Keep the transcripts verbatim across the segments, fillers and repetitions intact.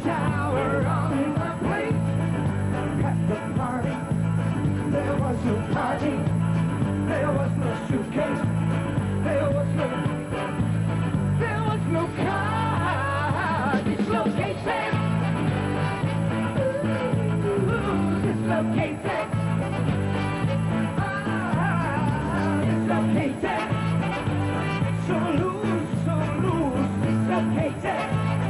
shower on the plate. At the party, there was no party. There was no suitcase. There was no, there was no car. Dislocated. Ooh, dislocated. Ah, dislocated. So loose, so loose, dislocated.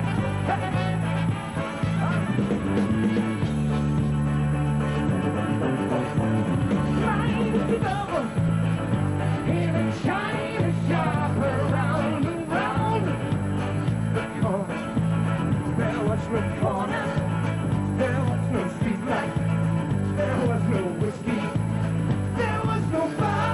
Trying to go in a China shop around and round the corner. There was no corner, there was no street light, there was no whiskey, there was no bar.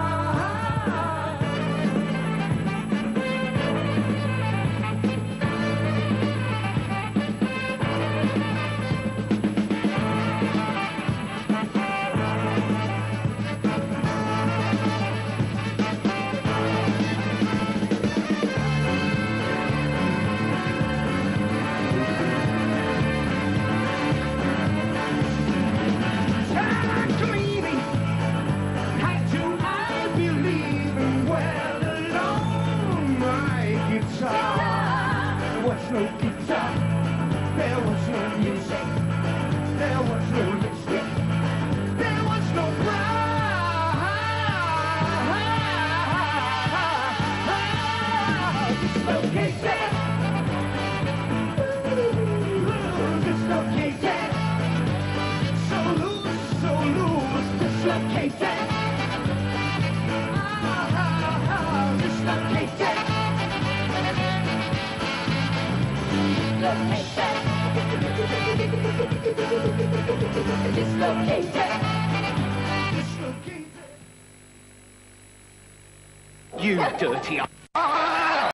There was no guitar, there was no music, there was no lipstick, there was no bride. Dislocated, ooh, dislocated, so loose, so loose, dislocated, ah, dislocated. Dislocated. Dislocated. You dirty.